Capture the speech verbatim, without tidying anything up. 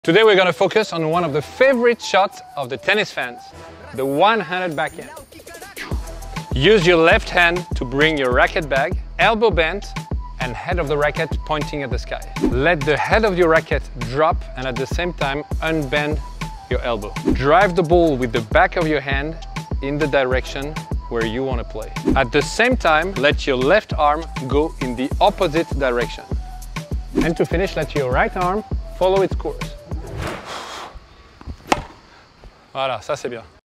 Today we're going to focus on one of the favorite shots of the tennis fans, the one-handed backhand. Use your left hand to bring your racket back, elbow bent, and head of the racket pointing at the sky. Let the head of your racket drop and at the same time unbend your elbow. Drive the ball with the back of your hand in the direction where you want to play. At the same time, let your left arm go in the opposite direction. And to finish, let your right arm follow its course. Voilà, ça c'est bien.